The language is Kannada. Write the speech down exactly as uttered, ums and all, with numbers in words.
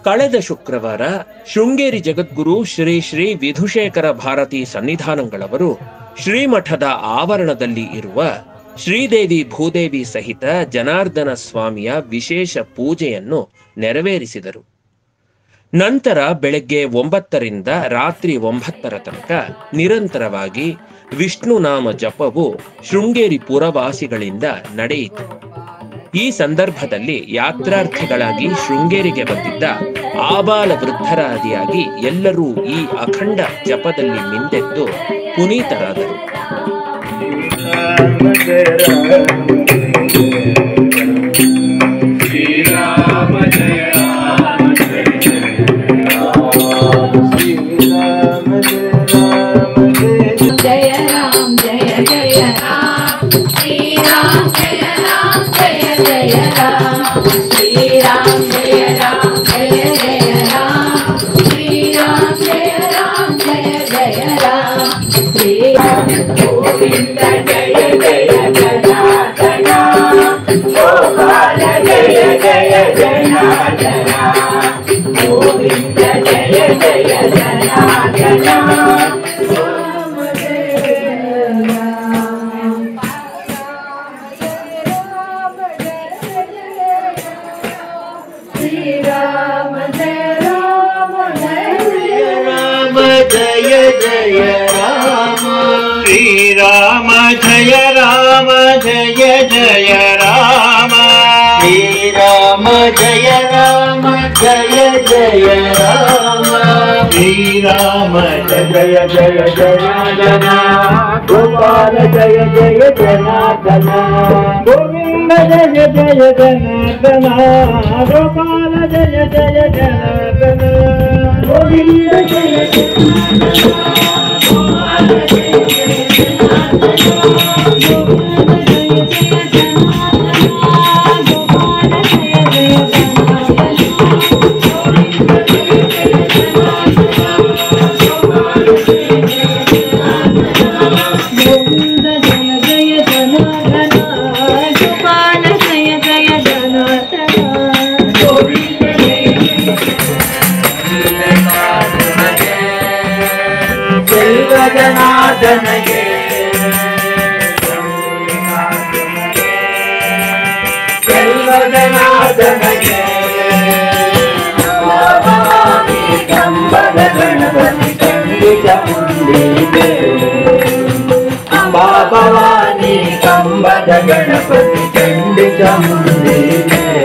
ಕಳೆದ ಶುಕ್ರವಾರ ಶೃಂಗೇರಿ ಜಗದ್ಗುರು ಶ್ರೀ ಶ್ರೀ ವಿಧುಶೇಖರ ಭಾರತಿ ಸನ್ನಿಧಾನಗಳವರು ಶ್ರೀಮಠದ ಆವರಣದಲ್ಲಿ ಇರುವ ಶ್ರೀದೇವಿ ಭೂದೇವಿ ಸಹಿತ ಜನಾರ್ದನ ಸ್ವಾಮಿಯ ವಿಶೇಷ ಪೂಜೆಯನ್ನು ನೆರವೇರಿಸಿದರು. ನಂತರ ಬೆಳಗ್ಗೆ ಒಂಬತ್ತರಿಂದ ರಾತ್ರಿ ಒಂಬತ್ತರ ತನಕ ನಿರಂತರವಾಗಿ ವಿಷ್ಣುನಾಮ ಜಪವು ಶೃಂಗೇರಿ ಪುರವಾಸಿಗಳಿಂದ ನಡೆಯಿತು. ಈ ಸಂದರ್ಭದಲ್ಲಿ ಯಾತ್ರಾರ್ಥಿಗಳಾಗಿ ಶೃಂಗೇರಿಗೆ ಬಂದಿದ್ದ ಆಬಾಲ ವೃದ್ಧರಾದಿಯಾಗಿ ಎಲ್ಲರೂ ಈ ಅಖಂಡ ಜಪದಲ್ಲಿ ಮಿಂದೆದ್ದು ಪುನೀತರಾದರು. राम जय राम जय जय राम श्री राम जय राम जय जय राम श्री राम जय जय जनार्दन गोपाल जय जय जनार्दन गोविंद जय जय जनार्दन गोपाल जय जय जनार्दन गोविंद जय जनार्दन के जनार्दन के कंबद गणपति चंडिक पुंडीके अम्बा भवानी कंबद गणपति चंडिक पुंडीके